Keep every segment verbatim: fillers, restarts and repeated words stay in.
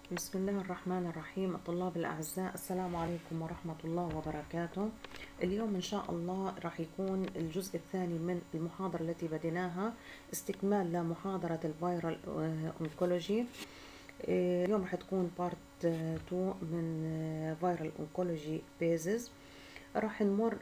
بسم الله الرحمن الرحيم. الطلاب الأعزاء، السلام عليكم ورحمة الله وبركاته. اليوم إن شاء الله راح يكون الجزء الثاني من المحاضرة التي بديناها، استكمال لمحاضرة الفيرال أونكولوجي. اليوم راح تكون بارت اثنين من فيرال أونكولوجي بيزز. راح نمر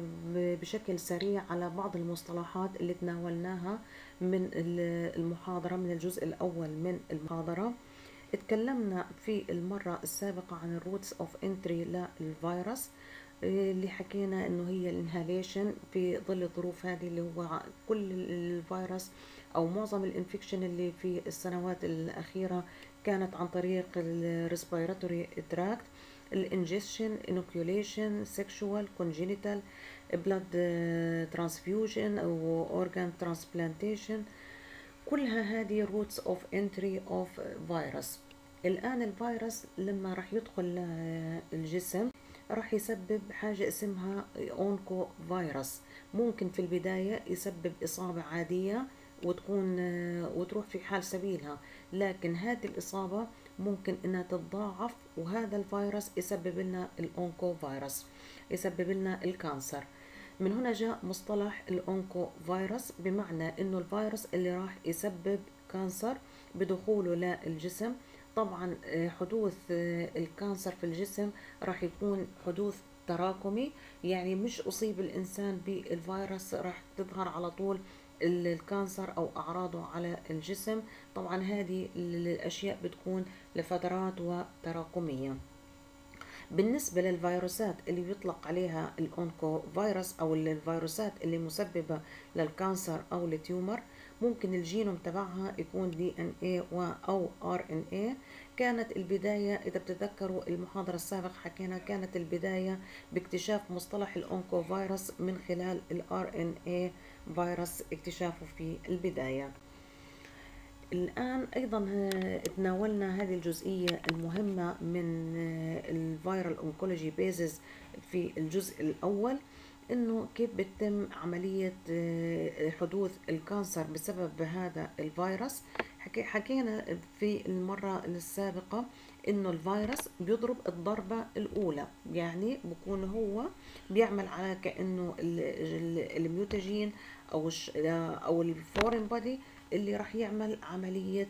بشكل سريع على بعض المصطلحات اللي تناولناها من المحاضرة، من الجزء الأول من المحاضرة. اتكلمنا في المرة السابقة عن الروتس اوف انتري للفيروس، اللي حكينا انه هي الانهاليشن في ظل الظروف هذه، اللي هو كل الفيروس او معظم الانفكشن اللي في السنوات الاخيرة كانت عن طريق الريسبيراتوري تراكت. الانجكشن، انوكيوليشن، سيكشوال، كونجينيتال، بلاد ترانسفيوجن او اورجان ترانسبلانتيشن، كلها هذه روتس اوف انتري اوف فيروس. الان الفيروس لما راح يدخل الجسم راح يسبب حاجة اسمها اونكو فيروس. ممكن في البداية يسبب اصابة عادية وتكون وتروح في حال سبيلها، لكن هذه الاصابة ممكن انها تتضاعف، وهذا الفيروس يسبب لنا الاونكو فيروس، يسبب لنا الكانسر. من هنا جاء مصطلح الأونكو فيروس، بمعنى إنه الفيروس اللي راح يسبب كانسر بدخوله للجسم. طبعا حدوث الكانسر في الجسم راح يكون حدوث تراكمي، يعني مش أصيب الإنسان بالفيروس راح تظهر على طول الكانسر أو أعراضه على الجسم. طبعا هذه الأشياء بتكون لفترات وتراكمية. بالنسبة للفيروسات اللي بيطلق عليها الأونكو فيروس أو الفيروسات اللي مسببة للكانسر أو التيومر، ممكن الجينوم تبعها يكون دي ان اي أو ار ان اي. كانت البداية، إذا بتتذكروا المحاضرة السابقة حكينا، كانت البداية باكتشاف مصطلح الأونكو فيروس من خلال الار ان اي فيروس، اكتشافه في البداية. الآن أيضا تناولنا هذه الجزئية المهمة من الفيرال أونكولوجي بيزز في الجزء الأول، إنه كيف بتتم عملية حدوث الكانسر بسبب هذا الفيروس. حكينا في المرة السابقة إنه الفيروس بيضرب الضربة الأولى، يعني بكون هو بيعمل على كأنه الميوتاجين أو أو الفورين بودي اللي راح يعمل عملية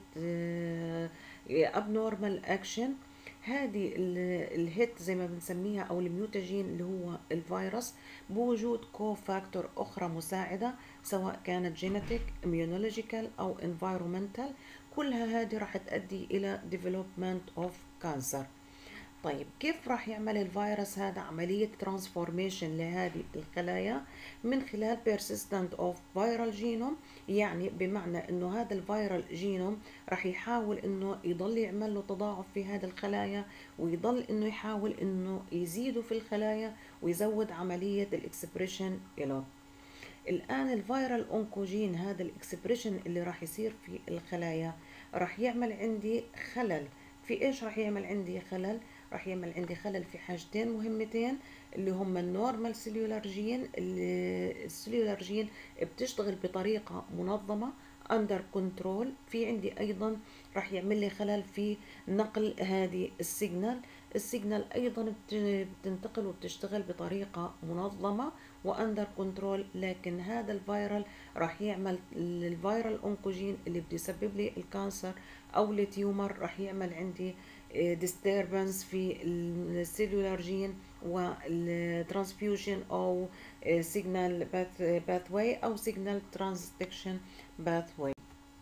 abnormal action. هذه الهيت زي ما بنسميها او الميوتاجين اللي هو الفيروس، بوجود كو فاكتور اخرى مساعدة، سواء كانت جينيتيك، immunological او environmental، كلها هذه راح تؤدي الى development of cancer. طيب كيف راح يعمل الفيروس هذا عملية ترانسفورميشن لهذه الخلايا؟ من خلال persistent of viral genome، يعني بمعنى انه هذا الفيرال جينوم راح يحاول انه يضل يعمل له تضاعف في هذه الخلايا، ويضل انه يحاول انه يزيده في الخلايا ويزود عملية الاكسبريشن له. الآن الفيرال أونكوجين، هذا الإكسبريشن اللي راح يصير في الخلايا، راح يعمل عندي خلل في إيش؟ راح يعمل عندي خلل راح يعمل عندي خلل في حاجتين مهمتين، اللي هم النورمال سيلولار جين. السيلولار جين بتشتغل بطريقة منظمة اندر كنترول. في عندي ايضا راح يعمل لي خلل في نقل هذه السيجنال. السيجنال ايضا بتنتقل وبتشتغل بطريقة منظمة واندر كنترول، لكن هذا الفيرال راح يعمل الفيرال اونكوجين اللي بده يسبب لي الكانسر او التيومر، راح يعمل عندي disturbance في السيلولار جين والترانسفيوجن او سيجنال باثواي او سيجنال ترانسدكشن باثواي.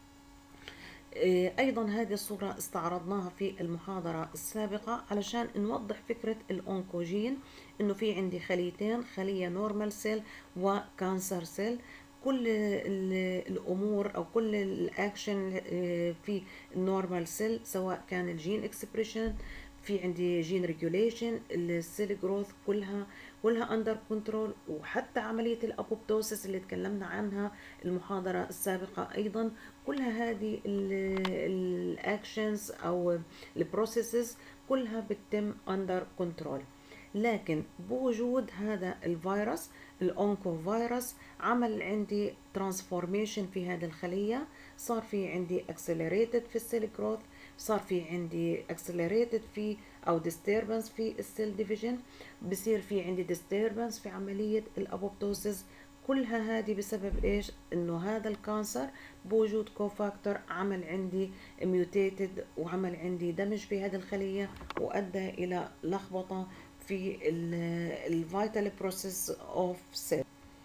ايضا هذه الصورة استعرضناها في المحاضرة السابقة علشان نوضح فكرة الاونكوجين، انه في عندي خليتين، خلية نورمال سيل وكانسر سيل. كل الامور او كل الاكشن في النورمال سيل، سواء كان الجين اكسبريشن، في عندي جين ريجوليشن، السيل جروث، كلها كلها اندر كنترول. وحتى عمليه الابوبتوسيس اللي تكلمنا عنها المحاضره السابقه ايضا، كلها هذه الاكشنز او البروسيسز كلها بتتم اندر كنترول. لكن بوجود هذا الفيروس الأونكو فيروس عمل عندي ترانسفورميشن في هذه الخلية، صار في عندي accelerated في السيل جروث، صار في عندي accelerated في أو disturbance في السيل ديفيجن، بصير في عندي disturbance في عملية الأبوبتوسيس. كلها هذه بسبب ايش؟ انه هذا الكانسر بوجود كوفاكتور عمل عندي ميوتيتد وعمل عندي دمج في هذه الخلية، وادى الى لخبطة في الفيتال بروسيس اوف سيل.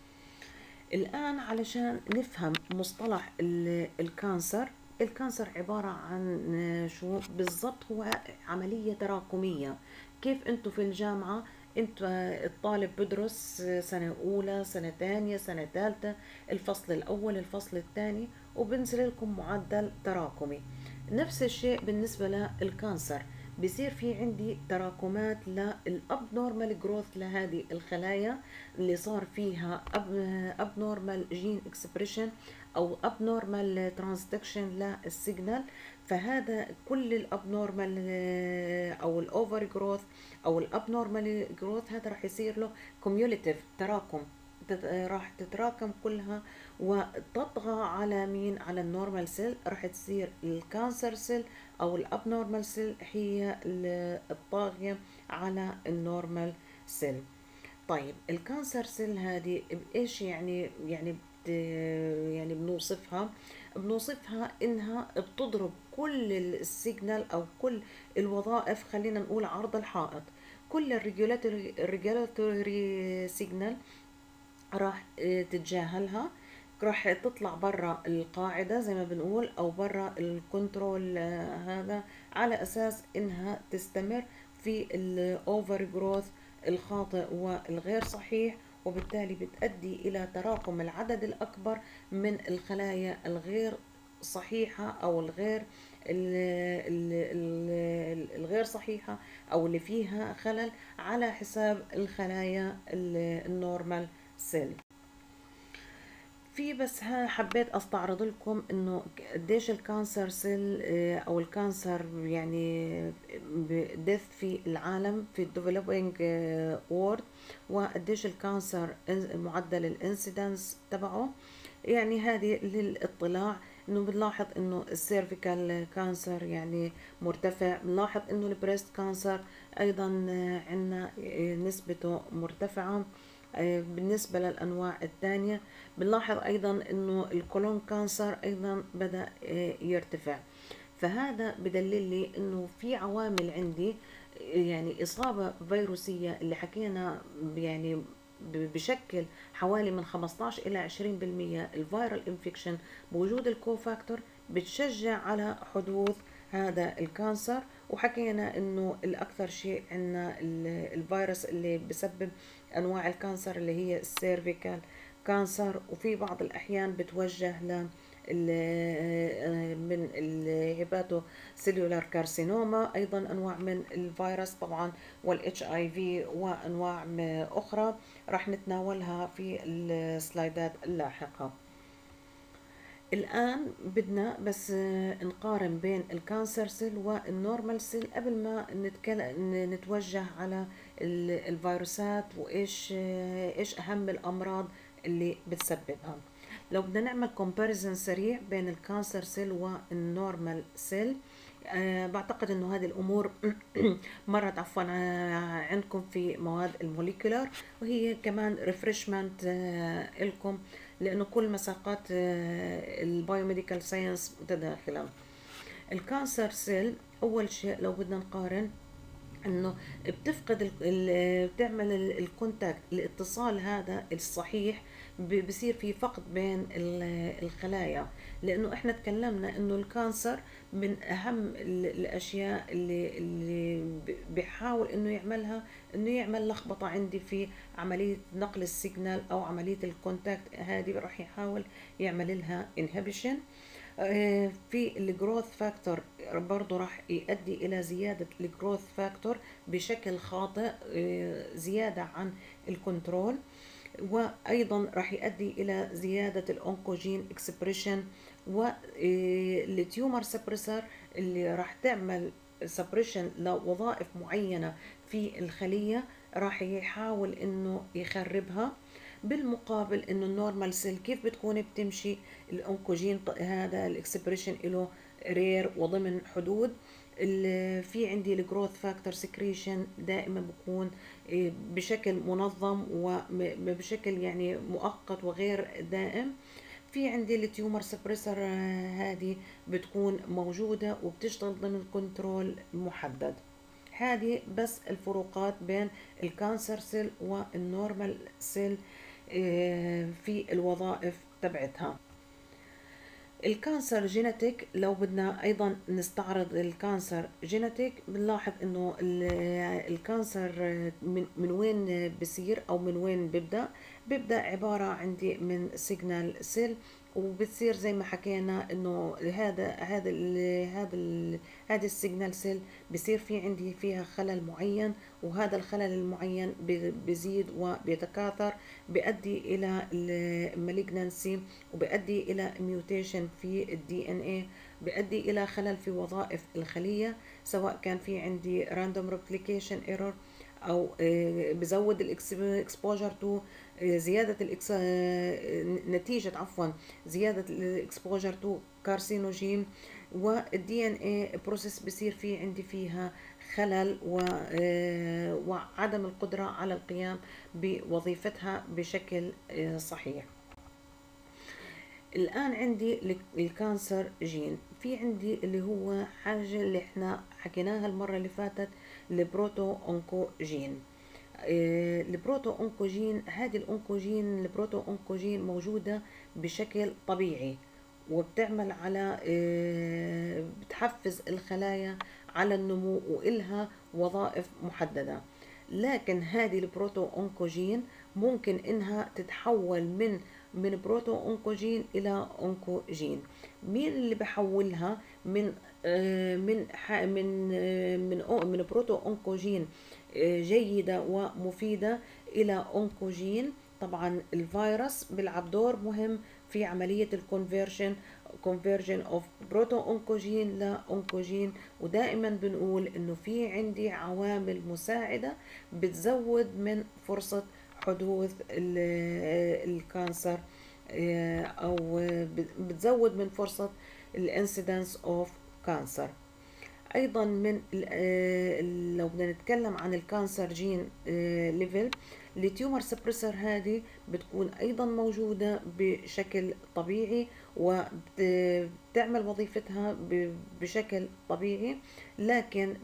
الآن علشان نفهم مصطلح الكانسر، الكانسر عبارة عن شو بالضبط؟ هو عملية تراكمية. كيف انتوا في الجامعة انت الطالب بدرس سنة أولى سنة ثانية سنة ثالثة، الفصل الأول الفصل الثاني، وبنزل لكم معدل تراكمي. نفس الشيء بالنسبة للكانسر، بصير في عندي تراكمات للابنورمال جروث لهذه الخلايا اللي صار فيها ابنورمال جين اكسبريشن او ابنورمال ترانسدكشن للسيجنال. فهذا كل الابنورمال او الاوفر جروث او الابنورمال جروث هذا راح يصير له كوميوليتيف تراكم، راح تتراكم كلها وتطغى على مين؟ على النورمال سيل. راح تصير الكانسر سيل او الابنورمال سيل هي الطاغية على النورمال سيل. طيب الكانسر سيل هذه ايش يعني؟ يعني بت يعني بنوصفها بنوصفها انها بتضرب كل السيجنال او كل الوظائف، خلينا نقول عرض الحائط، كل الريجولاتوري الريجولاتوري سيجنال راح تتجاهلها، راح تطلع برا القاعدة زي ما بنقول أو برا الكنترول هذا، على أساس إنها تستمر في الأوفر جروث الخاطئ والغير صحيح، وبالتالي بتؤدي إلى تراكم العدد الأكبر من الخلايا الغير صحيحة أو الغير الغير صحيحة أو اللي فيها خلل على حساب الخلايا النورمال سيل. في بس ها حبيت استعرض لكم انه قديش الكانسر سيل او الكانسر يعني ديث في العالم في الديفلوبينج وورد، وقديش الكانسر معدل الانسيدنس تبعه. يعني هذه للاطلاع انه بنلاحظ انه السيرفيكال كانسر يعني مرتفع، بنلاحظ انه البريست كانسر ايضا عندنا نسبته مرتفعه. بالنسبة للأنواع الثانية بنلاحظ أيضا أنه الكولون كانسر أيضا بدأ يرتفع. فهذا بدلل لي أنه في عوامل عندي، يعني إصابة فيروسية اللي حكينا يعني بشكل حوالي من خمسة عشر إلى عشرين بالمئة الفيرال انفكشن بوجود الكوفاكتور بتشجع على حدوث هذا الكانسر. وحكينا انه الاكثر شيء عندنا الفيروس اللي بسبب انواع الكانسر اللي هي السيرفيكال كانسر، وفي بعض الاحيان بتوجه ل من الهيباتو سيلولار كارسينوما، ايضا انواع من الفيروس طبعا، والاتش اي في وانواع اخرى راح نتناولها في السلايدات اللاحقه. الآن بدنا بس نقارن بين الكانسر سيل والنورمال سيل قبل ما نتكلم نتوجه على الفيروسات وإيش إيش أهم الأمراض اللي بتسببها. لو بدنا نعمل كومباريزن سريع بين الكانسر سيل والنورمال سيل، أه بعتقد انه هذه الامور مرت عفوا عندكم في مواد الموليكولار، وهي كمان ريفرشمنت أه لكم لانه كل مساقات أه البايوميديكال ساينس متداخله. الكانسر سيل اول شيء لو بدنا نقارن انه بتفقد بتعمل الكونتاكت الاتصال هذا الصحيح، بصير في فقد بين الخلايا، لانه احنا تكلمنا انه الكانسر من اهم الاشياء اللي اللي بيحاول انه يعملها انه يعمل لخبطه عندي في عمليه نقل السيجنال او عمليه الكونتاكت، هذه راح يحاول يعمل لها انهبيشن. في الجروث فاكتور برضو راح يؤدي الى زيادة الجروث فاكتور بشكل خاطئ، زيادة عن الكنترول، وايضا راح يؤدي الى زيادة الاونكوجين اكسبريشن، والتيومر سبريسر اللي راح تعمل سبريشن لوظائف معينة في الخلية راح يحاول انه يخربها. بالمقابل انه النورمال سيل كيف بتكون بتمشي؟ الانكوجين هذا الاكسبريشن له رير وضمن حدود. في عندي الجروث فاكتور سكريشن دائما بكون بشكل منظم وبشكل يعني مؤقت وغير دائم. في عندي التيومر سبريسر هذه بتكون موجودة وبتشتغل ضمن كنترول محدد. هذه بس الفروقات بين الكانسر سيل والنورمال سيل في الوظائف تبعتها. الكانسر جينيتيك، لو بدنا ايضا نستعرض الكانسر جينيتيك بنلاحظ انه الكانسر من, من وين بصير او من وين ببدا. ببدا عباره عندي من سيجنال سيل، وبتصير زي ما حكينا انه هذا هذا ال هذا ال هذا السيجنال سيل بصير في عندي فيها خلل معين، وهذا الخلل المعين بيزيد وبيتكاثر، بيؤدي الى المالجنسي، وبيؤدي الى ميوتيشن في الدي ان اي، بيؤدي الى خلل في وظائف الخليه، سواء كان في عندي راندوم ريبليكيشن ايرور او بزود الاكسبوجر تو زياده الإكس... نتيجه عفوا زياده الاكسبوجر تو كارسينوجين، والدي ان اي بروسيس بصير في عندي فيها خلل و... وعدم القدره على القيام بوظيفتها بشكل صحيح. الآن عندي الكانسر جين، في عندي اللي هو حاجة اللي احنا حكيناها المرة اللي فاتت، البروتو أونكوجين. البروتو أونكوجين، هذه الأونكوجين البروتو أونكوجين موجودة بشكل طبيعي، وبتعمل على بتحفز الخلايا على النمو وإلها وظائف محددة. لكن هذه البروتو أونكوجين ممكن إنها تتحول من من بروتو أونكوجين إلى أونكوجين. مين اللي بحولها من من من من من بروتو أونكوجين جيدة ومفيدة إلى أونكوجين؟ طبعا الفيروس بيلعب دور مهم في عملية الكونفرجن conversion of بروتو أونكوجين لأونكوجين. ودائما بنقول إنه في عندي عوامل مساعدة بتزود من فرصة حدوث الكانسر، أو بتزود من فرصة الانسيدنس اوف كانسر. ايضا من لو بدنا نتكلم عن الكانسر جين ليفل، التيومر سبريسر هذه بتكون ايضا موجودة بشكل طبيعي وبتعمل وظيفتها بشكل طبيعي، لكن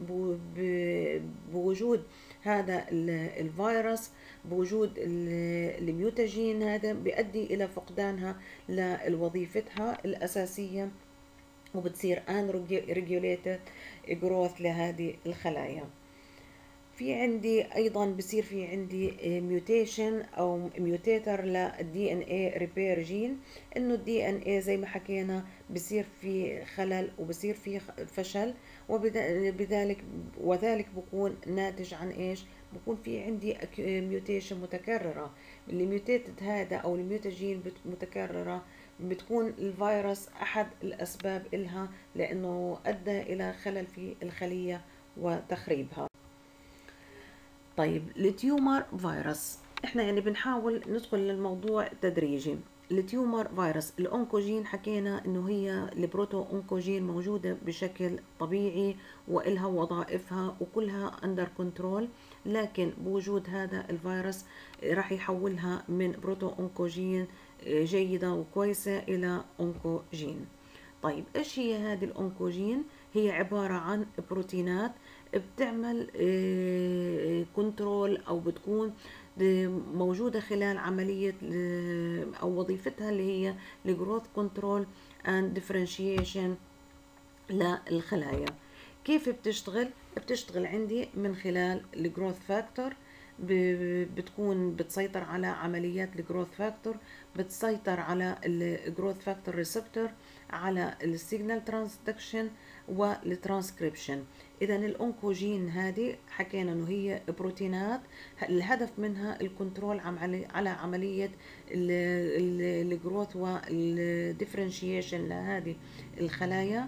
بوجود هذا الفيروس، بوجود الميوتاجين هذا بيؤدي الى فقدانها لوظيفتها الاساسية، وبتصير ان ريجوليتد جروث لهذه الخلايا. في عندي ايضا بصير في عندي ميوتيشن او ميوتيتر للدي ان اي ريبير جين، انه الدي ان اي زي ما حكينا بصير في خلل وبصير في فشل، وبذلك وذلك بكون ناتج عن ايش؟ بكون في عندي ميوتيشن متكررة. الميوتيتد هذا او الميوتاجين متكررة بتكون الفيروس احد الاسباب إلها، لانه ادى الى خلل في الخلية وتخريبها. طيب التيومر فيروس، احنا يعني بنحاول ندخل للموضوع تدريجي. التيومر فيروس، الأونكوجين حكينا انه هي البروتو أونكوجين موجودة بشكل طبيعي وإلها وظائفها وكلها اندر كنترول، لكن بوجود هذا الفيروس راح يحولها من بروتو أونكوجين جيدة وكويسة إلى أونكوجين. طيب ايش هي هذه الأونكوجين؟ هي عبارة عن بروتينات بتعمل كنترول او بتكون موجودة خلال عملية او وظيفتها اللي هي الجروث كنترول اند ديفرنشيشن للخلايا. كيف بتشتغل؟ بتشتغل عندي من خلال الجروث فاكتور، بتكون بتسيطر على عمليات الجروث فاكتور، بتسيطر على الجروث فاكتور ريسبتور، على السيجنال ترانسدكشن والترانسكريبشن. اذا الأونكوجين هذه حكينا انه هي بروتينات الهدف منها الكنترول على عملية الجروث والديفرنشيشن لهذه الخلايا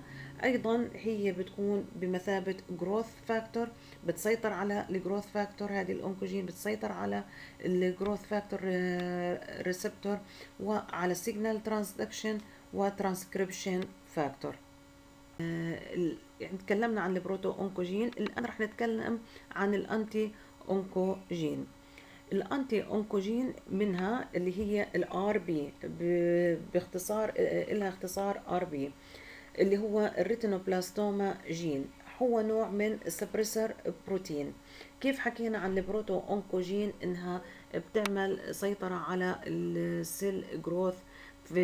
ايضا هي بتكون بمثابة جروث فاكتور، بتسيطر على الجروث فاكتور. هذه الاونكوجين بتسيطر على الجروث فاكتور ريسبتور وعلى السيجنال ترانسدكشن وترانسكريبشن فاكتور. يعني تكلمنا عن البروتو اونكوجين، الان رح نتكلم عن الانتي اونكوجين. الانتي اونكوجين منها اللي هي الار بي، باختصار لها اختصار ار بي، اللي هو الريتينوبلاستوما جين. هو نوع من السبريسر بروتين. كيف حكينا عن البروتو اونكوجين انها بتعمل سيطرة على السيل جروث، في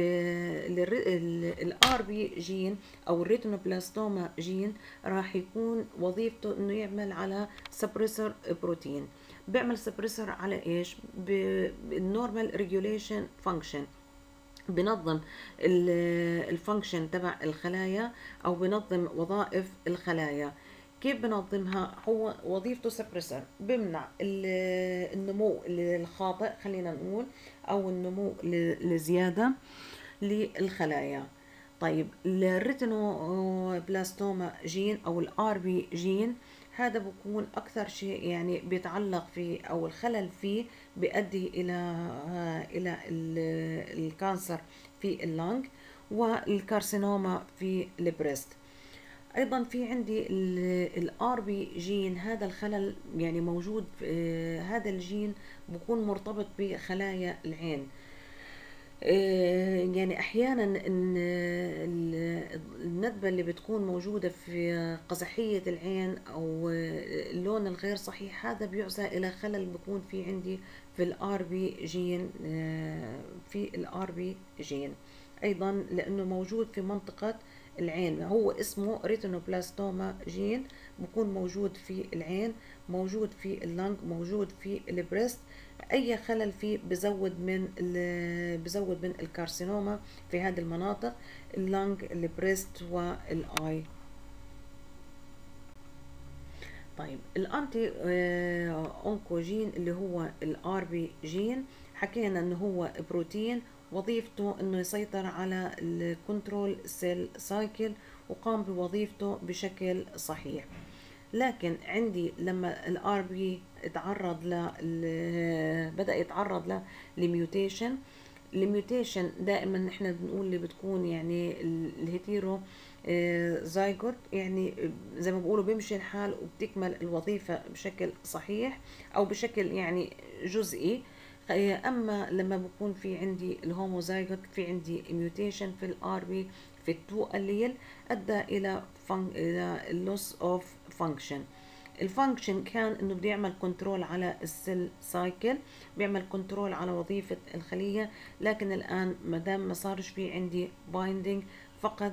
الار بي جين او الريتينوبلاستوما جين راح يكون وظيفته انه يعمل على سبريسر بروتين. بيعمل سبريسر على ايش؟ بالنورمال ريجوليشن فانكشن، بنظم الفانكشن تبع الخلايا او بنظم وظائف الخلايا. كيف بنظمها؟ هو وظيفته سبريسر، بمنع النمو الخاطئ خلينا نقول، او النمو الزياده للخلايا. طيب الريتينوبلاستوما جين او الار بي جين هذا بكون اكثر شيء يعني بيتعلق فيه او الخلل فيه بيؤدي الى الى الكانسر في اللنج والكارسينوما في البريست. ايضا في عندي الار بي جين، هذا الخلل يعني موجود، هذا الجين بكون مرتبط بخلايا العين. يعني احيانا ان الندبه اللي بتكون موجوده في قزحيه العين او اللون الغير صحيح، هذا بيعزى الى خلل بكون في عندي في الار بي جين، في الار بي جين ايضا لانه موجود في منطقه العين. هو اسمه ريتينوبلاستوما جين، بكون موجود في العين، موجود في اللنج، موجود في البريست. اي خلل فيه بزود من بزود من الكارسينوما في هذه المناطق، اللنج، البريست والاي. طيب الانتي اونكوجين اللي هو الار بي جين، حكينا انه هو بروتين، وظيفته انه يسيطر على الكنترول سيل سايكل وقام بوظيفته بشكل صحيح. لكن عندي لما الار بي اتعرض ل بدا يتعرض ل لميوتيشن، الميوتيشن دائما نحن بنقول اللي بتكون يعني الهيتيرو زايجوت، يعني زي ما بيقولوا بيمشي الحال وبتكمل الوظيفه بشكل صحيح او بشكل يعني جزئي. اما لما بكون في عندي الهوموزايجوت، في عندي ميوتيشن في الار بي في التو الليل، ادى الى فن... الى اللوس اوف فانكشن. الفانكشن كان انه بده يعمل كنترول على السيل سايكل، بيعمل كنترول على وظيفه الخليه، لكن الان ما دام ما صارش في عندي بايندينج، فقد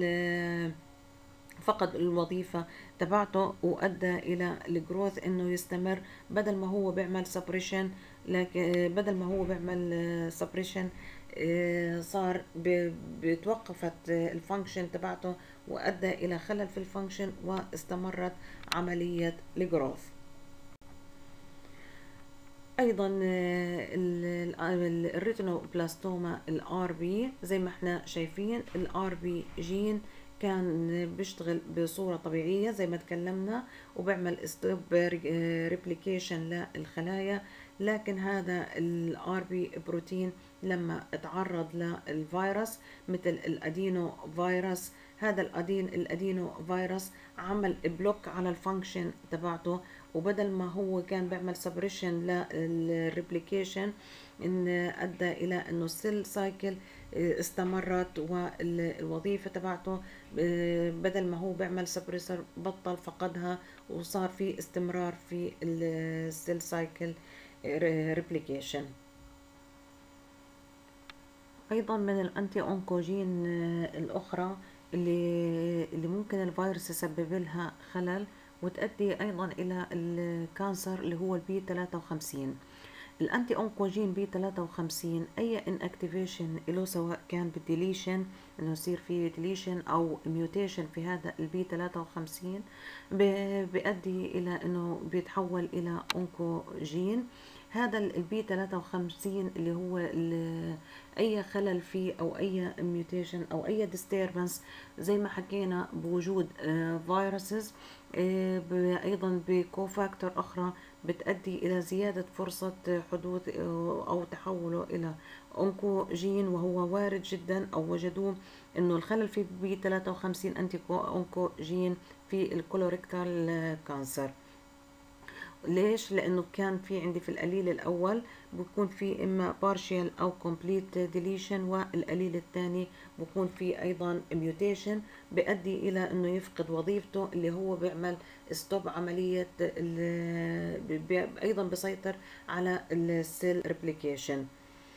فقد الوظيفة تبعته وأدى إلى الجروث إنه يستمر، بدل ما هو بيعمل سبريشن، لكن بدل ما هو بيعمل سبريشن صار بتوقفت الفانكشن تبعته وأدى إلى خلل في الفانكشن واستمرت عملية الجروث. ايضا الريتينوبلاستوما الار بي زي ما احنا شايفين، الار بي جين كان بيشتغل بصورة طبيعية زي ما تكلمنا، وبيعمل ستوب ريبليكيشن للخلايا. لكن هذا الار بي بروتين لما اتعرض للفيروس مثل الادينو فيروس، هذا الادين الادينو فيروس عمل بلوك على الفانكشن تبعته، وبدل ما هو كان بيعمل سبريشن للريبليكيشن، ان ادى الى انه السيل سايكل استمرت والوظيفه تبعته بدل ما هو بيعمل سبريسر بطل، فقدها، وصار في استمرار في السيل سايكل ريبليكيشن. ايضا من الانتي اونكوجين الاخرى اللي اللي ممكن الفيروس يسبب لها خلل وتؤدي ايضا الى الكانسر اللي هو البي ثلاثة وخمسين. الانتي اونكوجين بي ثلاثة وخمسين اي ان اكتيفيشن له، سواء كان بالديليشن انه يصير في ديليشن او ميوتيشن في هذا البي ثلاثة وخمسين، بيؤدي الى انه بيتحول الى اونكوجين. هذا البي ثلاثة وخمسين اللي هو اللي اي خلل فيه او اي ميوتيشن او اي ديستربنس زي ما حكينا بوجود فيروسز، ايضا بكوفاكتور اخرى بتؤدي الى زيادة فرصة حدوث او تحوله الى اونكوجين، وهو وارد جدا او وجدوه انه الخلل في بي ثلاثة وخمسين انتي اونكوجين في الكولوريكتال كانسر. ليش؟ لانه كان في عندي في القليل الاول بكون في اما partial او complete deletion، والقليل الثاني بكون في ايضا mutation بيؤدي الى انه يفقد وظيفته اللي هو بيعمل ستوب عملية ايضا بيسيطر على السيل ريبليكيشن.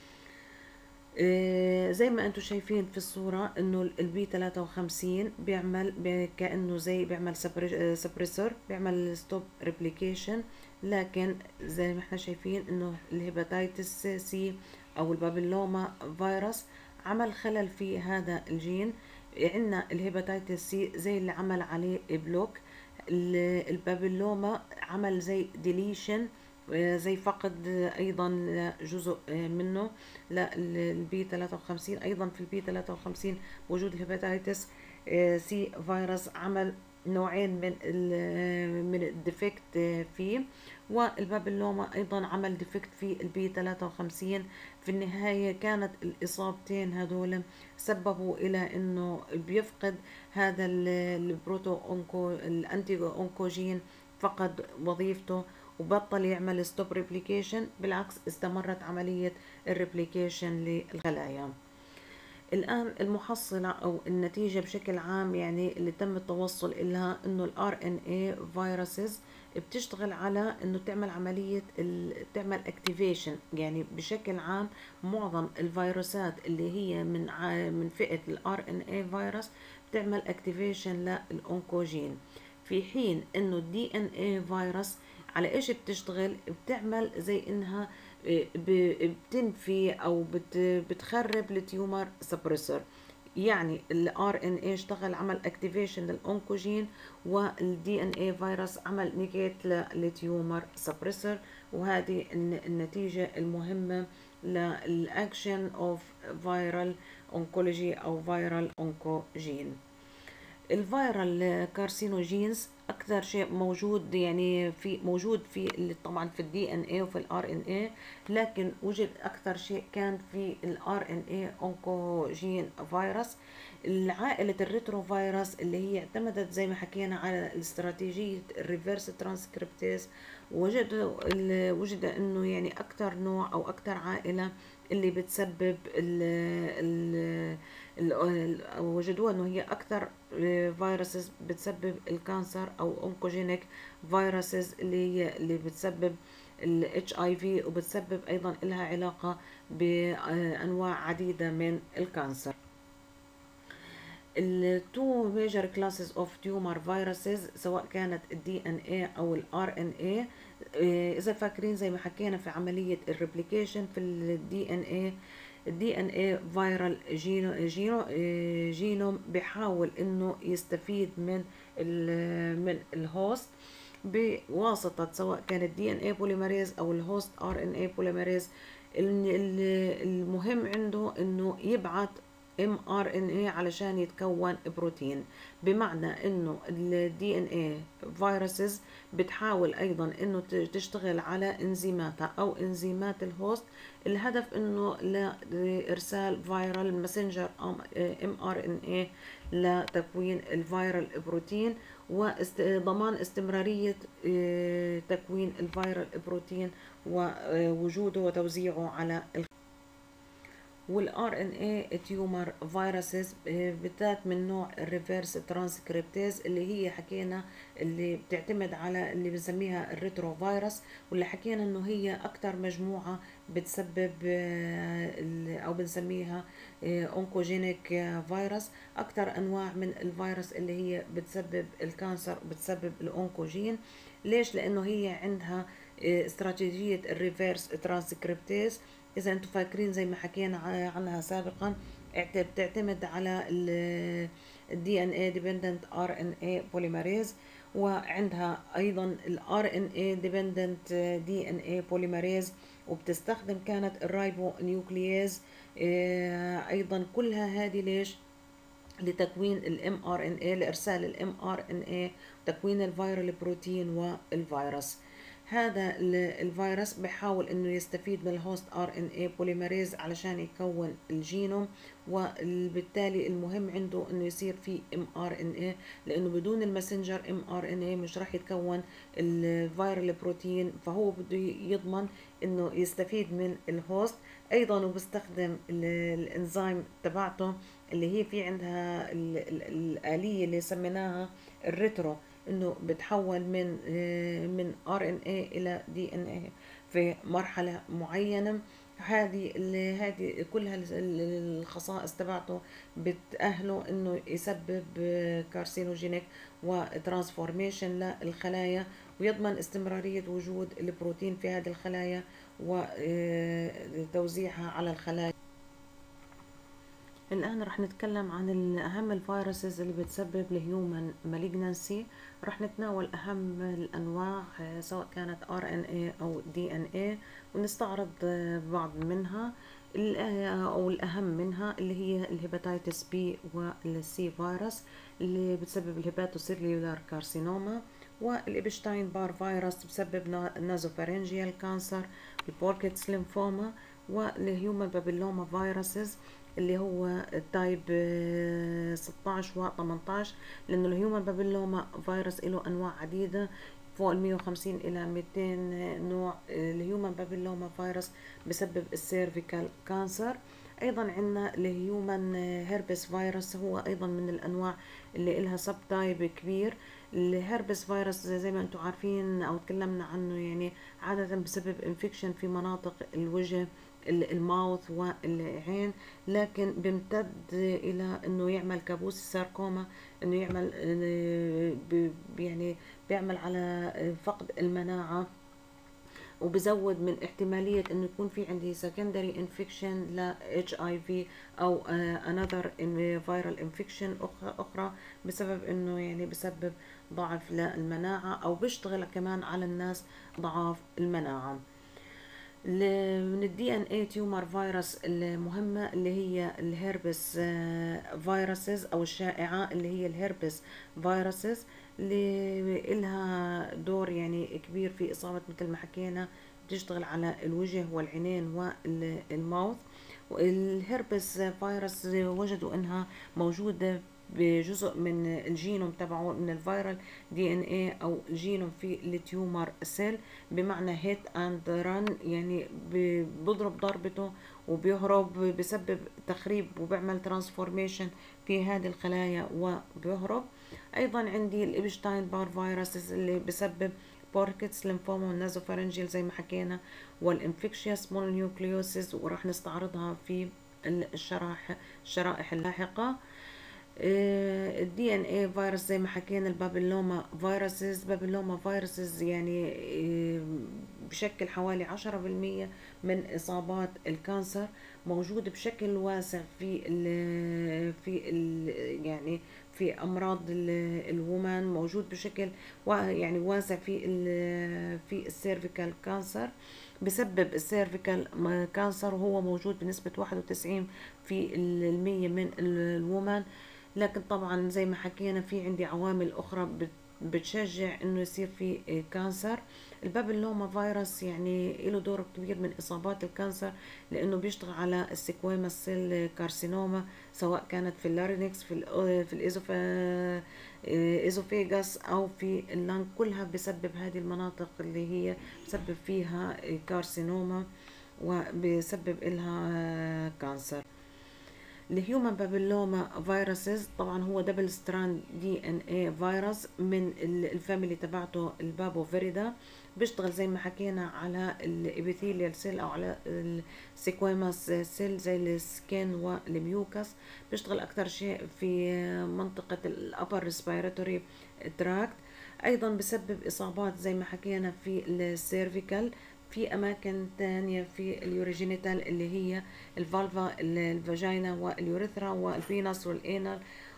زي ما انتم شايفين في الصورة انه البي ثلاثة وخمسين بيعمل كأنه زي بيعمل سبريسور، بيعمل ستوب ريبليكيشن، لكن زي ما احنا شايفين انه الهيباتيتس سي او البابيلوما فيروس عمل خلل في هذا الجين. عندنا الهيباتيتس سي زي اللي عمل عليه بلوك، البابيلوما عمل زي ديليشن، زي فقد ايضا جزء منه للبي ثلاثة وخمسين. ايضا في البي ثلاثة وخمسين وجود الهيباتيتس سي فيروس عمل نوعين من من الديفكت فيه، والبابيلوما ايضا عمل ديفكت في البي ثلاثة وخمسين. في النهاية كانت الاصابتين هذول سببوا الى انه بيفقد هذا البروتو اونكو الانتي اونكوجين، فقد وظيفته وبطل يعمل ستوب ريبليكيشن، بالعكس استمرت عملية الريبليكيشن للخلايا. الآن المحصلة أو النتيجة بشكل عام يعني اللي تم التوصل إلها إنه ال آر إن إيه فيروسز بتشتغل على إنه تعمل عملية تعمل اكتيفيشن. يعني بشكل عام معظم الفيروسات اللي هي من من فئة ال آر إن إيه فيروس بتعمل اكتيفيشن للأونكوجين، في حين إنه ال دي إن إيه فيروس على ايش بتشتغل؟ بتعمل زي انها بتنفي او بتخرب التيومر سبريسور. يعني ال آر إن إيه اشتغل عمل اكتيفيشن للأونكوجين، وال دي إن إيه فيروس عمل نيجيت للتيومر سبريسور، وهذه النتيجة المهمة للأكشن اوف فيرال أونكولوجي أو فيرال أونكوجين. الفيرال كارسينوجينز اكثر شيء موجود يعني في موجود في طبعا في الدي ان اي وفي الار ان اي، لكن وجد اكثر شيء كان في الار ان اي اونكوجين فيروس. العائله الريترو فيروس اللي هي اعتمدت زي ما حكينا على استراتيجيه الريفرس ترانسكريبتيز، وجد وجد انه يعني اكثر نوع او اكثر عائله اللي بتسبب ال ال وجدوها انه هي اكثر فيروسز بتسبب الكانسر او اونكوجينيك فيروسز اللي هي اللي بتسبب ال إتش آي في، وبتسبب ايضا لها علاقة بانواع عديدة من الكانسر. ال two major classes of tumor viruses سواء كانت ال دي إن إيه أو ال آر إن إيه، إذا فاكرين زي ما حكينا في عملية الريبليكيشن في ال دي إن إيه، ال دي إن إيه فيرال جينو جينو جينوم بيحاول إنه يستفيد من ال من الهوست بواسطة سواء كانت دي إن إيه بوليمريز أو الهوست آر إن إيه بوليمريز. المهم عنده إنه يبعت إم آر إن إيه علشان يتكون بروتين، بمعنى انه ال دي إن إيه فيروسز بتحاول ايضا انه تشتغل على انزيماتها او انزيمات الهوست، الهدف انه لارسال فيرال ماسنجر إم آر إن إيه لتكوين الفيرال بروتين، وضمان استمرارية تكوين الفيرال بروتين ووجوده وتوزيعه على الخلايا. والار ان اي تيومر فيروسز بالذات من نوع الريفرس ترانسكريبتيز اللي هي حكينا اللي بتعتمد على اللي بنسميها الريترو فيروس، واللي حكينا انه هي اكثر مجموعه بتسبب او بنسميها اونكوجينيك فيروس. اكثر انواع من الفيروس اللي هي بتسبب الكانسر وبتسبب الاونكوجين. ليش؟ لانه هي عندها استراتيجيه الريفرس ترانسكريبتيز. إذا أنتم فاكرين زي ما حكينا عنها سابقا، بتعتمد على الدي ان اي ديبندنت ار ان اي بوليمريز، وعندها ايضا الار ان اي ديبندنت دي ان اي بوليمريز، وبتستخدم كانت الرايبو نيوكلييز. ايضا كلها هذه ليش؟ لتكوين الام ار ان اي، لارسال الام ار ان اي، تكوين الفيرال بروتين والفيروس. هذا الفيروس بيحاول انه يستفيد من الهوست ار ان اي بوليمريز علشان يكون الجينوم، وبالتالي المهم عنده انه يصير في ام ار ان اي، لانه بدون الماسنجر ام ار ان اي مش راح يتكون الفيرال بروتين، فهو بده يضمن انه يستفيد من الهوست. ايضا وبستخدم الانزيم تبعته اللي هي في عندها ال ال الآلية اللي سميناها الريترو، انه بتحول من من ار ان اي الى دي ان اي في مرحلة معينة. هذه هذه كلها الخصائص تبعته بتأهله انه يسبب كارسينوجينيك وترانسفورميشن للخلايا، ويضمن استمرارية وجود البروتين في هذه الخلايا وتوزيعها على الخلايا. الآن رح نتكلم عن أهم الفيروسز اللي بتسبب الهيومن مالجنانسي. رح نتناول أهم الأنواع سواء كانت ار ان اي أو دي ان اي، ونستعرض بعض منها أو الأهم منها اللي هي الهيباتيتس بي والسي فيروس اللي بتسبب الهيباتوسيلولار كارسينوما، والإبشتاين بار فيروس بسبب نازوفارنجيال كانسر، البوركيتس ليمفوما، والهيومن بابيلوما فيروسز اللي هو تايب ستاشر و تمنتاشر، لأنه الهيومن بابيلوما فيروس له أنواع عديدة فوق ال مية وخمسين إلى ميتين نوع. الهيومن بابيلوما فيروس بسبب السيرفيكال كانسر. أيضا عندنا الهيومن هيربس فيروس، هو أيضا من الأنواع اللي إلها سب تايب كبير. الهربس فيروس زي ما انتم عارفين أو تكلمنا عنه، يعني عادة بسبب انفكشن في مناطق الوجه، الماوث والعين، لكن بيمتد الى انه يعمل كابوس الساركوما، انه يعمل يعني بيعمل على فقد المناعة، وبزود من احتمالية انه يكون في عندي secondary infection ل إتش آي في او another viral infection اخرى، بسبب انه يعني بسبب ضعف للمناعة، او بيشتغل كمان على الناس ضعاف المناعة. من الدي ان اي تيومر فيروس المهمة اللي هي الهربس فيروسز او الشائعة اللي هي الهربس فيروسز، اللي إلها دور يعني كبير في إصابة مثل ما حكينا، بتشتغل على الوجه والعينين والماوث. والهربس فيروس وجدوا انها موجودة بجزء من الجينوم تبعه من الفيرال دي ان اي او الجينوم في التيومر سيل، بمعنى هيت اند ران، يعني بضرب ضربته وبيهرب، بسبب تخريب وبيعمل ترانسفورميشن في هذه الخلايا وبيهرب. ايضا عندي الابشتاين بار فيروس اللي بسبب بوركيتس ليمفوما والنازوفارنجيال زي ما حكينا، والانفكشيوس مونونيوكليوسيس، وراح نستعرضها في الشرائح الشرائح اللاحقة. الدي ان اي فيروس زي ما حكينا البابيلوما فيروسز، بابيلوما فيروسز يعني بشكل حوالي عشرة بالمية من اصابات الكانسر، موجود بشكل واسع في ال في ال يعني في امراض الومان، موجود بشكل يعني واسع في ال في السيرفيكال كانسر، بسبب السيرفيكال كانسر، وهو موجود بنسبة واحد وتسعين في المية من الومان. لكن طبعا زي ما حكينا في عندي عوامل اخرى بتشجع انه يصير في كانسر. البابيلوما فيروس يعني له دور كبير من اصابات الكانسر، لانه بيشتغل على السيكويما سيل كارسينوما، سواء كانت في اللارينكس في ال في الإيزوفا إيزوفيغاس او في اللنج، كلها بسبب هذه المناطق اللي هي بسبب فيها كارسينوما وبسبب لها كانسر. الهيومن بابيلوما فيروسز طبعا هو دبل ستراند دي ان اي فيروس من الفاميلي تبعته البابو فيريدا، بيشتغل زي ما حكينا على الابيثيليال سيل او على السيكويماس سيل زي السكين والميوكس، بيشتغل اكثر شيء في منطقة الابر ريسبيراتوري تراكت. ايضا بسبب اصابات زي ما حكينا في السيرفيكال، في اماكن تانية في اليوريجينيتال اللي هي الفالفا الفاجينا واليوريثرا والفينس والانال،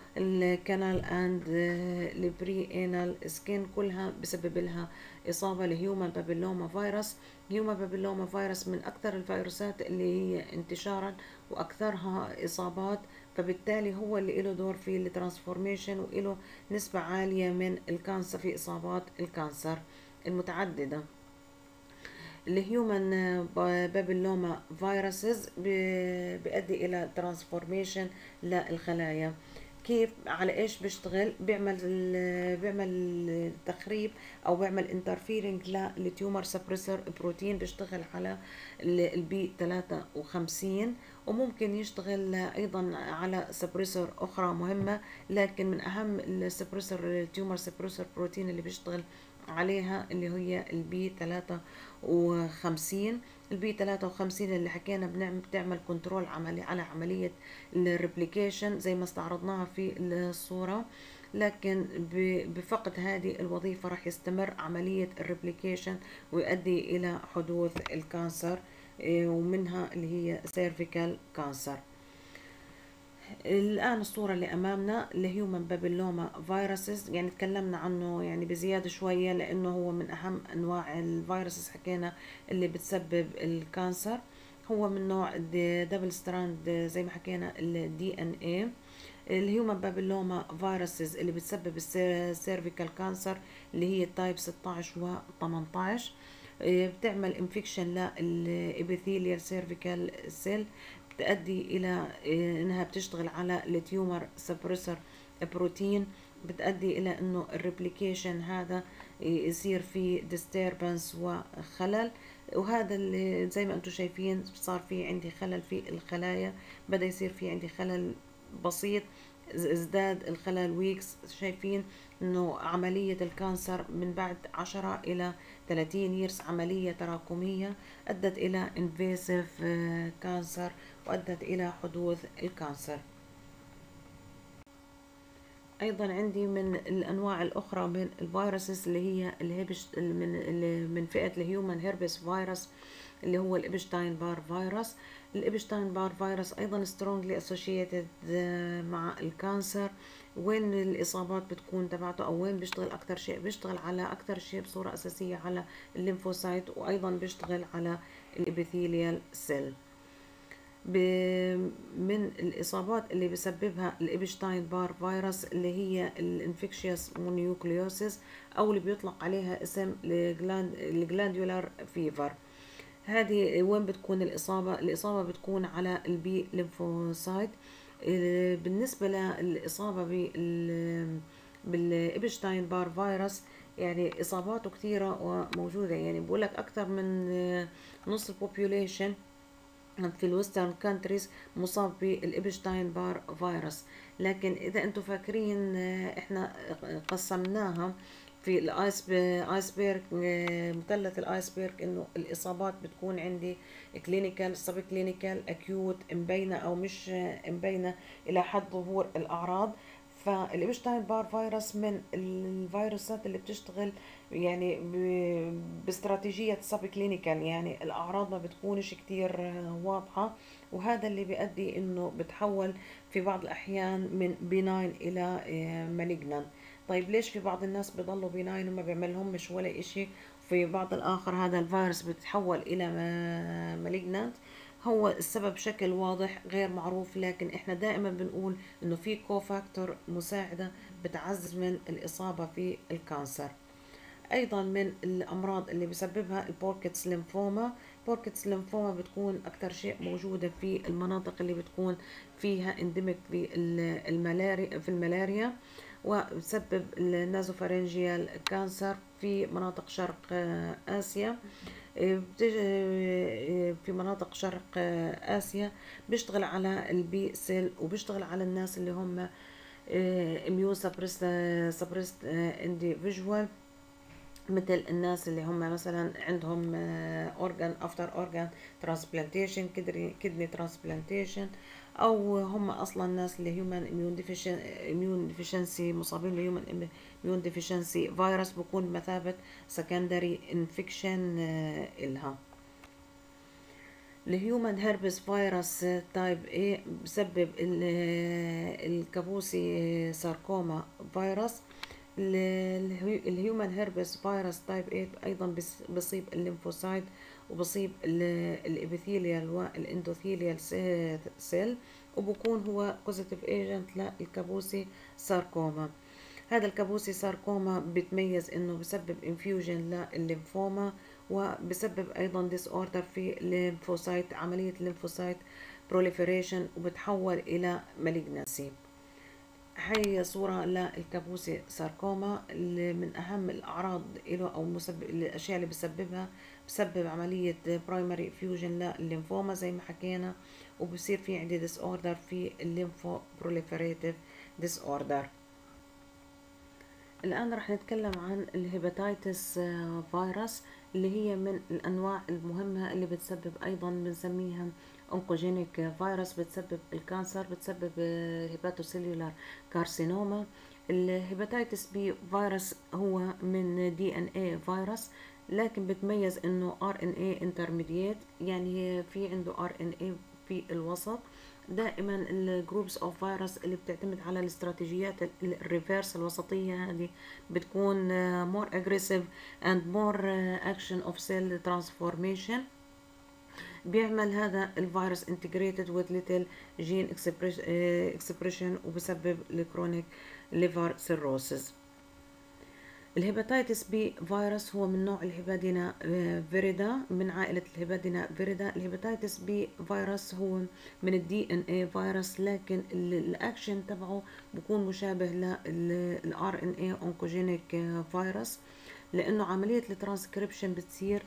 الكانال اند البري انال سكين، كلها بسبب لها اصابه لهيومن بابيلوما فيروس. هيومن بابيلوما فيروس من اكثر الفيروسات اللي هي انتشارا واكثرها اصابات، فبالتالي هو اللي له دور في الترانسفورميشن وله نسبه عاليه من الكانسر، في اصابات الكانسر المتعدده. الهيومن بابيلوما فيروسز بيؤدي الى ترانسفورميشن للخلايا. كيف على ايش بيشتغل؟ بيعمل بيعمل تخريب او بيعمل انترفيرنج للتيومر سبريسر بروتين، بيشتغل على البي ثلاثة وخمسين، وممكن يشتغل ايضا على سبريسر اخرى مهمه، لكن من اهم السبريسر التيومر سبريسر بروتين اللي بيشتغل عليها اللي هي البي ثلاثة وخمسين. البي ثلاثة وخمسين اللي حكينا بنعمل بتعمل كنترول عملي على عملية الريبليكيشن زي ما استعرضناها في الصورة، لكن بفقد هذه الوظيفة راح يستمر عملية الريبليكيشن ويؤدي إلى حدوث الكانسر، ومنها اللي هي سيرفيكال كانسر. الآن الصورة اللي أمامنا الهيومن بابيلوما فيروسز، يعني تكلمنا عنه يعني بزيادة شوية لأنه هو من أهم أنواع الفيروسز حكينا اللي بتسبب الكانسر. هو من نوع دبل ستراند زي ما حكينا الدي ان اي. الهيومن بابيلوما فيروسز اللي بتسبب السيرفيكال كانسر اللي هي تايب ستة عشر و ثمانية عشر، بتعمل انفكشن للابيثيليال سيرفيكال سيل، بتؤدي الى انها بتشتغل على التيومر سبريسر بروتين، بتؤدي الى انه الريبليكيشن هذا يصير فيه disturbance وخلل، وهذا اللي زي ما انتم شايفين صار في عندي خلل في الخلايا، بدا يصير في عندي خلل بسيط، ازداد الخلل ويكس. شايفين انه عملية الكانسر من بعد عشرة الى ثلاثين ييرس عملية تراكمية ادت الى invasive كانسر وادت الى حدوث الكانسر. ايضا عندي من الانواع الاخرى من الفيروسز اللي هي الهيبش من من فئة الهيومن هيربس فيروس اللي هو الابشتاين بار فيروس. الابشتاين بار فيروس ايضا strongly associated مع الكانسر. وين الاصابات بتكون تبعته او وين بيشتغل اكثر شيء؟ بيشتغل على اكثر شيء بصورة اساسية على الليمفوسايت، وايضا بيشتغل على الابيثيليال سيل. من الإصابات اللي بسببها الإبشتاين بار فيروس اللي هي الانفكشيوس مونيوكليوسيس أو اللي بيطلق عليها اسم الجلاندولار فيفر. هذه وين بتكون الإصابة؟ الإصابة بتكون على البي ليمفوسايت. بالنسبة للإصابة بالإبشتاين بار فيروس يعني إصاباته كثيرة وموجودة، يعني بقول لك أكثر من نص البوبيوليشن في الويسترن كانتريز مصاب بالإبشتاين بار فيروس. لكن إذا أنتم فاكرين إحنا قسمناها في الآيسبيرغ، مثلث الآيسبيرغ، إنه الإصابات بتكون عندي كلينيكال، سب كلينيكال، أكيوت، مبينة أو مش مبينة إلى حد ظهور الأعراض. فالإبشتاين بار فيروس من الفيروسات اللي بتشتغل يعني باستراتيجية سب كلينيكال، يعني الأعراض ما بتكونش كتير واضحة، وهذا اللي بيؤدي إنه بتحول في بعض الأحيان من بيناين إلى مالجنان. طيب ليش في بعض الناس بيضلوا بيناين وما بيعملهمش ولا إشي، في بعض الآخر هذا الفيروس بتحول إلى مالجنانت؟ هو السبب بشكل واضح غير معروف، لكن احنا دائما بنقول انه في كوفاكتور مساعدة بتعزز من الإصابة في الكانسر. ايضا من الامراض اللي بسببها البوركيتس ليمفوما. بوركيتس ليمفوما بتكون اكثر شيء موجودة في المناطق اللي بتكون فيها انديميك في الملاريا في الملاريا، وبتسبب النازوفارنجيال كانسر في مناطق شرق آسيا. في مناطق شرق آسيا بيشتغل على البي سيل، وبيشتغل على الناس اللي هم اميون سبريست انديفيدوال، مثل الناس اللي هم مثلا عندهم اورجان افتر اورجان ترانسبلانتيشن، كدني ترانسبلانتيشن، او هم اصلا الناس اللي هيومن اميون ديفيشن اميون ديفيشنسي مصابين بهيومن اميون ديفيشنسي فيروس، بكون بمثابه سكندري انفكشن الها. الهيومن هيربس فيروس تايب A بسبب الكابوسي ساركوما فيروس. الهيومن هيربس فيروس تايب A ايضا بصيب الليمفوسايت وبصيب الابيثيليال والاندوثيليال سيل، وبكون هو بوزيتيف ايجنت للكابوسي ساركوما. هذا الكابوسي ساركوما بتميز انه بسبب انفيوجن للليمفوما، وبسبب ايضا ديس اوردر في الليمفوسايت، عمليه الليمفوسايت بروليفريشن، وبتحول الى مالجنسي. هي صورة للكابوسي ساركوما. اللي من أهم الأعراض له أو مسبب الأشياء اللي بسببها، بسبب عملية برايمري فيوجن للليمفوما زي ما حكينا، وبصير في عندي ديس اوردر في الليمفو بروليفريتيف ديس اوردر. الآن رح نتكلم عن الهيباتيتس فيروس، اللي هي من الأنواع المهمة اللي بتسبب أيضا بنسميها أونكوجينيك فيروس، بتسبب الكانسر، بتسبب هيباتوسيلولار كارسينوما. الهيباتيتس بي فيروس هو من دي ان اي فيروس، لكن بتميز انه ار ان اي انترميديت، يعني في عنده ار ان اي في الوسط. دائما الجروبس اوف فيروس اللي بتعتمد على الاستراتيجيات الريفيرس الوسطيه هذه بتكون مور اجريسيف اند مور اكشن اوف سيل ترانسفورميشن. بيعمل هذا الفيروس انتجريتد وذ ليتل جين اكسبريشن، وبسبب الكرونيك ليفر سيروسز. الهيباتيتس بي فيروس هو من نوع الهيبادينا فيريدا، من عائلة الهيبادينا فيريدا. الهيباتيتس بي فيروس هو من الدي ان اي فيروس، لكن الاكشن تبعه بيكون مشابه للار ان اي اونكوجينيك فيروس، لانه عملية الترانسكريبشن بتصير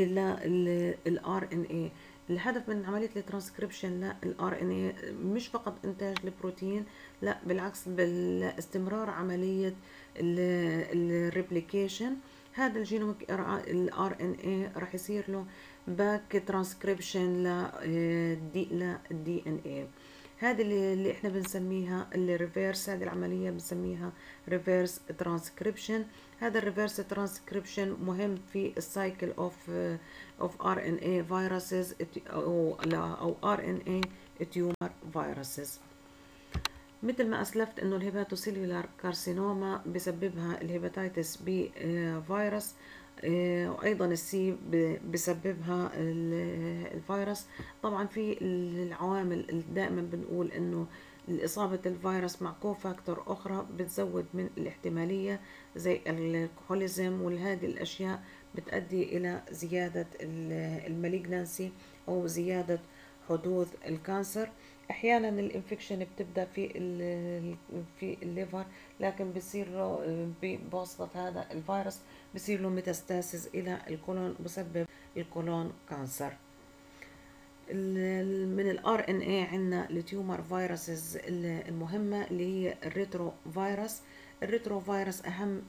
للار ان اي. الهدف من عملية الترانسكريبشن للار ان اي مش فقط انتاج البروتين، لا بالعكس، بالاستمرار عملية الريبليكيشن. هذا الجينوميك الار ان اي راح يصير له باك ترانسكريبشن لدي للدي ان اي. هذه اللي, اللي احنا بنسميها الريفيرس، هذه العمليه بنسميها ريفيرس ترانسكريبشن. هذا الريفيرس ترانسكريبشن مهم في السايكل اوف اوف ار ان اي فيروسز او او ار ان اي تيومر فيروسز. مثل ما أسلفت إنه الهيباتوسيلولار كارسينوما بسببها الهيباتيتس بي فيروس، وأيضا السي بسببها الفيروس. طبعا في العوامل دائما بنقول إنه إصابة الفيروس مع كوفاكتور أخرى بتزود من الاحتمالية، زي الكحوليزم، وهذه الأشياء بتؤدي إلى زيادة المالجنسي أو زيادة حدوث الكانسر. احيانا الانفكشن بتبدا في في الليفر، لكن بصير له بواسطه هذا الفيروس بصير له ميتاستاسيس الى الكولون، بسبب الكولون كانسر. من الار ان اي عندنا التيومر فيروسز المهمه اللي هي الريترو فيروس. الريترو فيروس اهم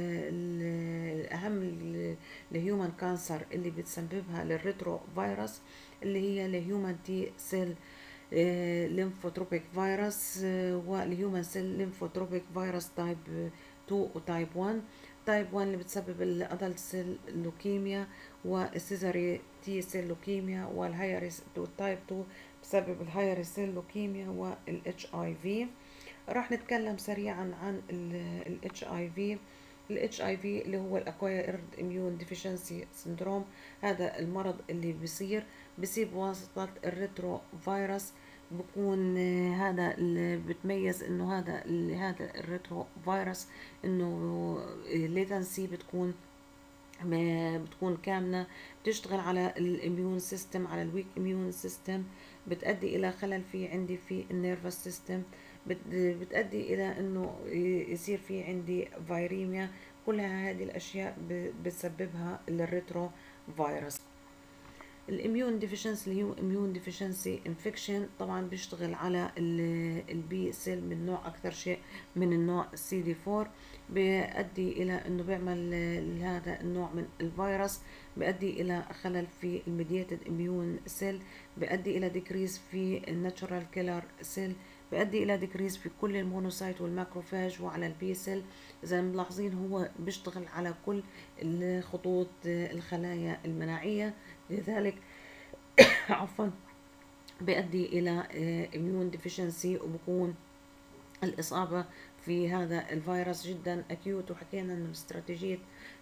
الاهم الهيومن كانسر اللي بتسببها للريترو فيروس، اللي هي الهيومن تي سيل ليمفوتروبيك فيروس، والهيومن سيل ليمفوتروبيك فيروس تايب اثنين وتايب واحد. تايب واحد اللي بتسبب الادلت سيل لوكيميا والسيزاري تي سيل لوكيميا، والهاير تايب اثنين بسبب الهاير سيل لوكيميا والاتش اي في. راح نتكلم سريعا عن الاتش اي في. الاتش اي في اللي هو الاكوايرد اميون ديفيشنسي سندروم. هذا المرض اللي بيصير بيصير بواسطة الريترو فيروس. بكون هذا اللي بتميز انه هذا هذا الريترو فيروس انه ليتنسي بتكون بتكون كامنة، بتشتغل على الاميون سيستم، على الويك اميون سيستم، بتؤدي الى خلل في عندي في النيرفس سيستم، بتؤدي الى انه يصير في عندي فيريميا. كلها هذه الاشياء بتسببها الريترو فيروس. الاميون ديفيشنسي اللي هو اميون ديفيشنسي انفكشن طبعا بيشتغل على البي سيل من نوع اكثر شيء من النوع سي دي أربعة، بيؤدي الى انه بيعمل هذا النوع من الفيروس بيؤدي الى خلل في الميدياتد اميون سيل، بيؤدي الى ديكريز في الناتشورال كيلر سيل، بيؤدي الى ديكريز في كل المونوسايت والماكروفاج وعلى البي سيل. زي ما ملاحظين هو بيشتغل على كل خطوط الخلايا المناعية، لذلك عفوا بيؤدي إلى immune deficiency، وبكون الإصابة في هذا الفيروس جدا أكيوت. وحكينا إنه استراتيجية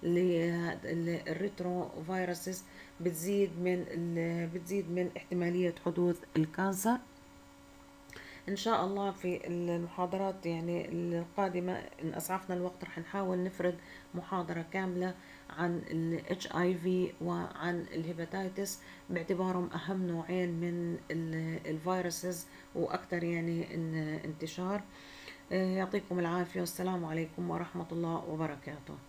الريترو فيروسز بتزيد من بتزيد من احتمالية حدوث الكانسر. إن شاء الله في المحاضرات يعني القادمة إن أسعفنا الوقت رح نحاول نفرد محاضرة كاملة عن ال إتش آي في وعن الهيباتيتس، باعتبارهم أهم نوعين من الفيروسز وأكثر يعني انتشار. يعطيكم العافية، والسلام عليكم ورحمة الله وبركاته.